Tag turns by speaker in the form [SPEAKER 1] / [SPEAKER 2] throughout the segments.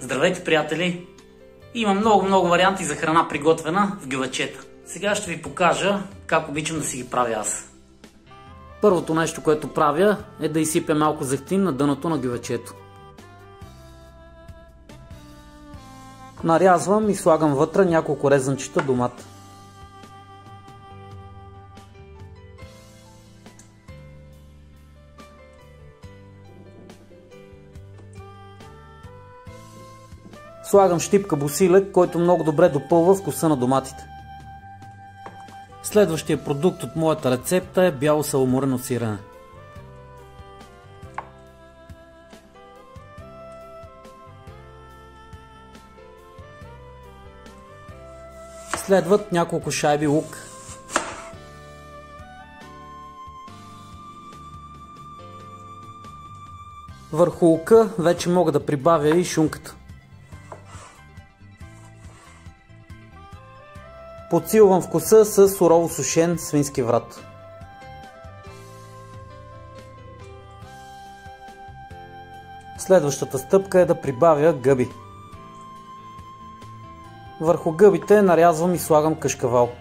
[SPEAKER 1] Здравейте, приятели! Има много варианти за храна, приготвена в гювечета. Сега ще ви покажа как обичам да си ги правя аз. Първото нещо, което правя, е да изсипя малко зехтин на дъното на гювечето. Нарязвам и слагам вътре няколко резанчета домат. Слагам щипка босилек, който много добре допълва вкуса на доматите. Следващия продукт от моята рецепта е бяло саламурено сирене. Следват няколко шайби лук. Върху лука вече мога да прибавя и шунката. Подсилвам вкуса с сурово сушен свински врат. Следващата стъпка е да прибавя гъби. Върху гъбите нарязвам и слагам кашкавал.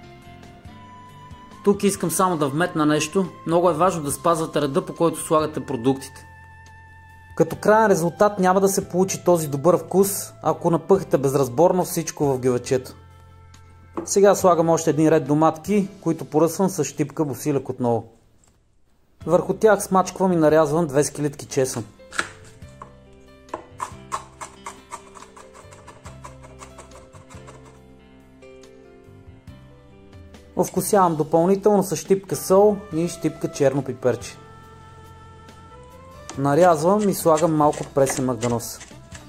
[SPEAKER 1] Тук искам само да вметна нещо. Много е важно да спазвате реда, по който слагате продуктите. Като краен резултат няма да се получи този добър вкус, ако напъхате безразборно всичко в гювечето. Сега слагам още един ред доматки, които поръсвам с щипка босилек отново. Върху тях смачквам и нарязвам 2 скелетки чесън. Овкусявам допълнително с щипка сол и щипка черно пиперче. Нарязвам и слагам малко пресен магданоз.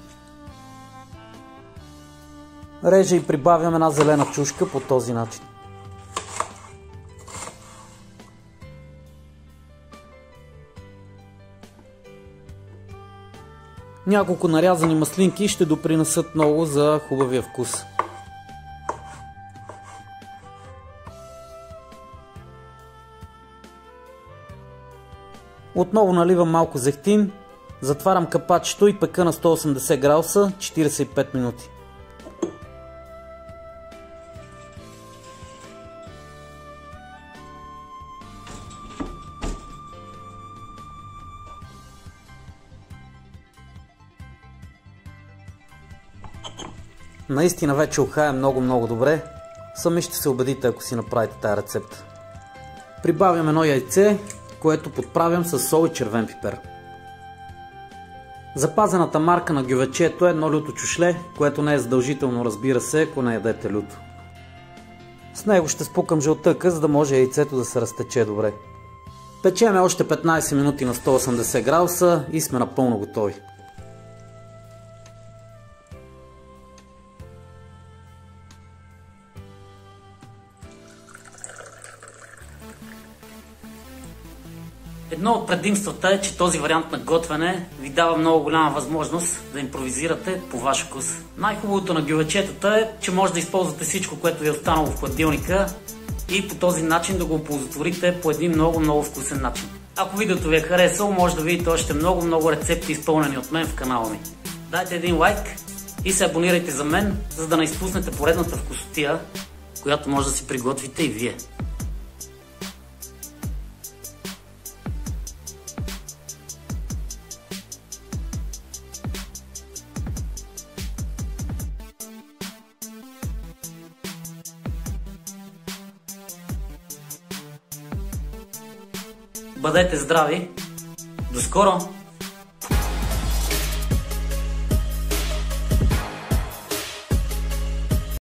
[SPEAKER 1] Режа и прибавям една зелена чушка по този начин. Няколко нарязани маслинки ще допринесат много за хубавия вкус. Отново наливам малко зехтин, затварям капачето и пека на 180 градуса 45 минути. Наистина вече ухае много добре. Сами ще се убедите, ако си направите тази рецепта. Прибавям едно яйце, което подправям с сол и червен пипер. Запазената марка на гювечето е едно люто чушле, което не е задължително, разбира се, ако не ядете люто. С него ще спукам жълтъка, за да може яйцето да се разтече добре. Печеме още 15 минути на 180 градуса и сме напълно готови. Едно от предимствата е, че този вариант на готвене ви дава много голяма възможност да импровизирате по ваш вкус. Най-хубавото на гювечетата е, че може да използвате всичко, което ви е останало в хладилника и по този начин да го оползотворите по един много вкусен начин. Ако видеото ви е харесало, може да видите още много рецепти, изпълнени от мен в канала ми. Дайте един лайк и се абонирайте за мен, за да не изпуснете поредната вкусотия, която може да си приготвите и вие. Бъдете здрави! До скоро!